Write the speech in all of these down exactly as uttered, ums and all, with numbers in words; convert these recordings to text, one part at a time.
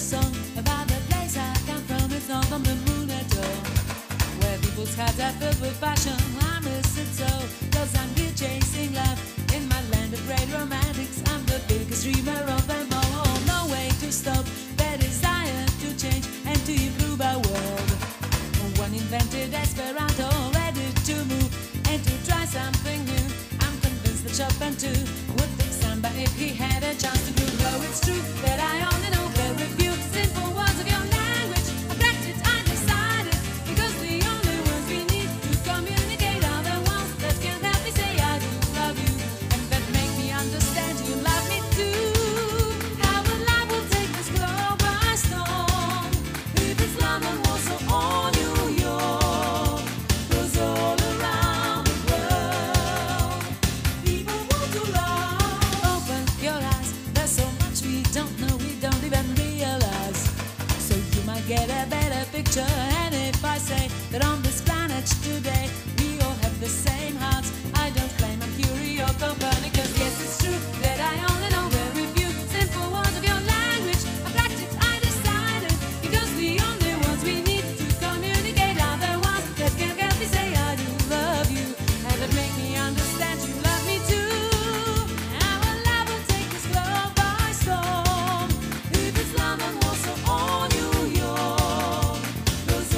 song about the place I come from. It's not from the moon at all, where people's hearts are filled with passion. I miss it so, cause I'm here chasing love in my land of great romantics. I'm the biggest dreamer of them all. No way to stop their desire to change and to improve our world. One invented Esperanto, ready to move and to try something new. I'm convinced that Chopin too would think samba if he had a chance to do. Though it's true that I only know very few simple words of your language, I practice, I decided, because the only words we need to communicate are the ones that can help me say I do love you, and that make me understand you love me too. Our love will take this globe by storm. If it's London, Warsaw, or New York, 'cause all around the world, people want to love. Open your eyes, there's so much we don't know, we don't even realize. So you might get a better picture. And if I say that on this planet today we all have the same hearts, I don't claim I'm Curie or Copernicus. Yes, it's true that I only know very few simple words of your language. I practice, I decided, because the only words we need to communicate are the ones that can help me say I do love you, and that make me understand you love me too. Our love will take this globe by storm. If it's London, Warsaw, or New York, 'cause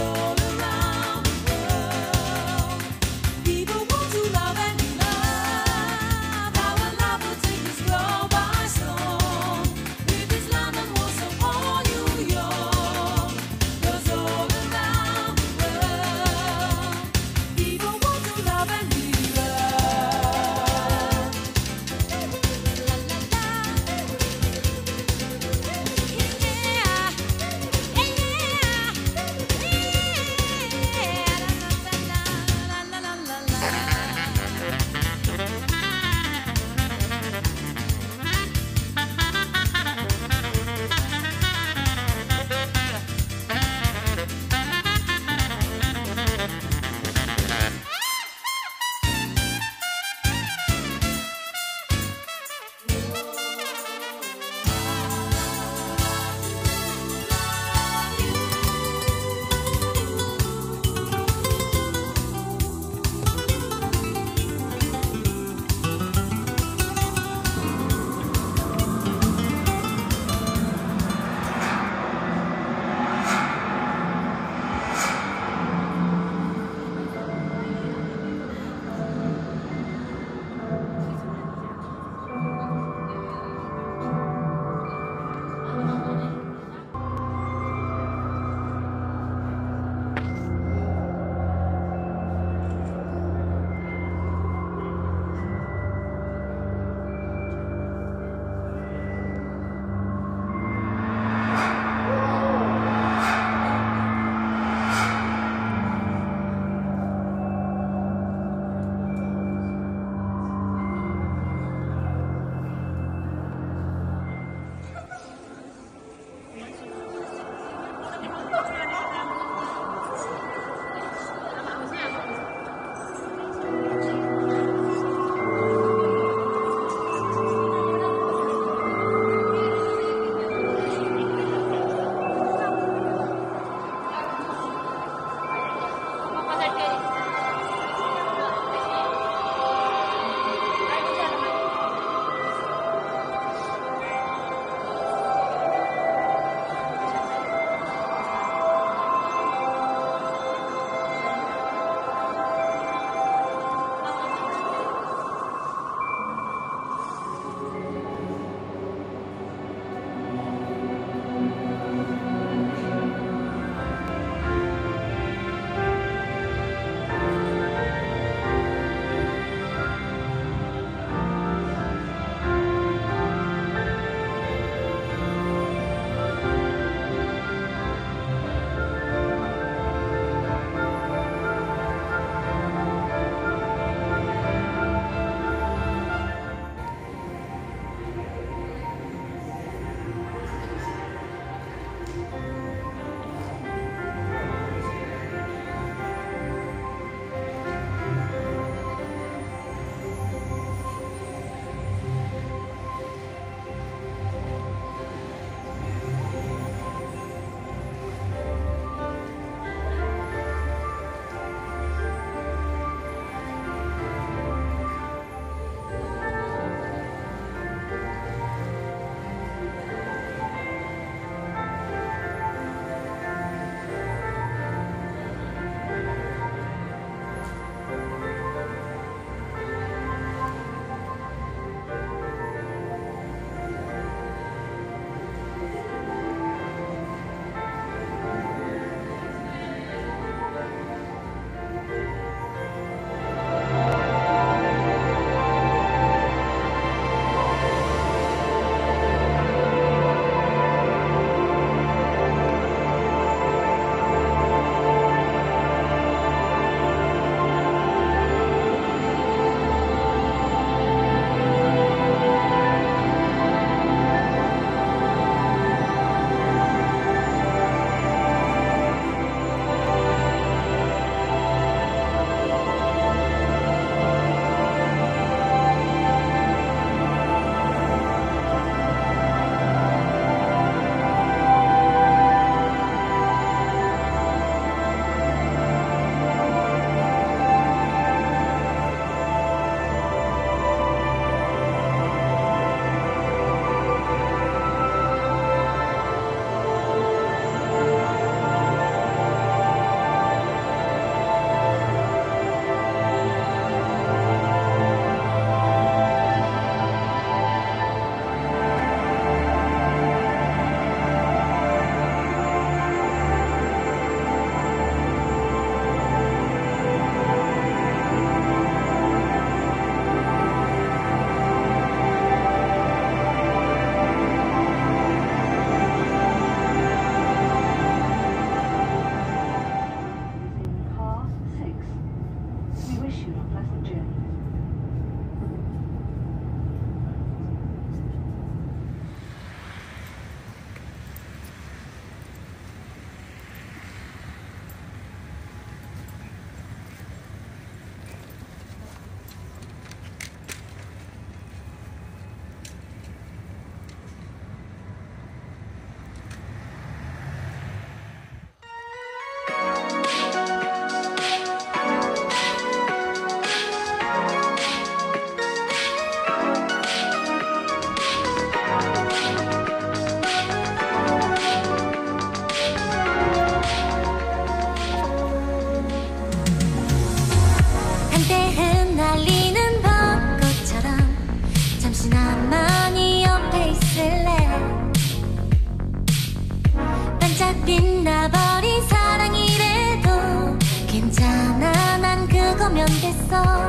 빛나버린 사랑이래도 괜찮아, 난 그거면 됐어.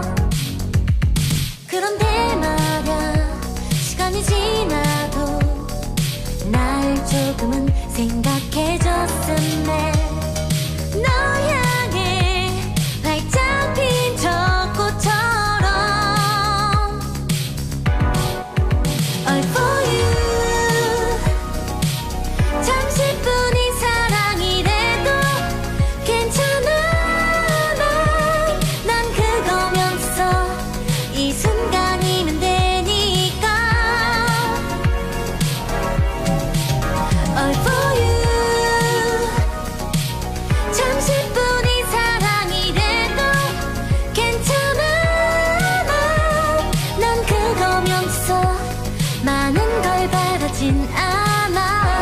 그런데 말야, 시간이 지나도 날 조금은 생각해줬음에 너 향해 활짝 핀 저 꽃처럼 All for you. 잠시뿐인 사랑이래도 괜찮아, 난, 난 그거면서 이 순간이면 되니까 All for you. 잠시뿐인 사랑이래도 괜찮아, 난, 난 그거면서 많은 걸 바라진 않아.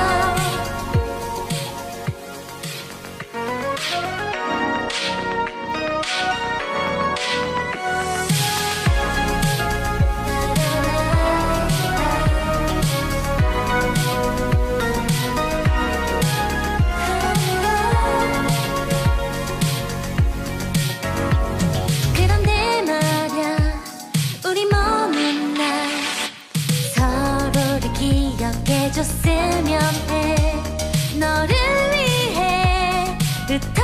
그런데 말야, 우리 머문 날 서로를 기억해줬으면 해. 너를 위해 흩어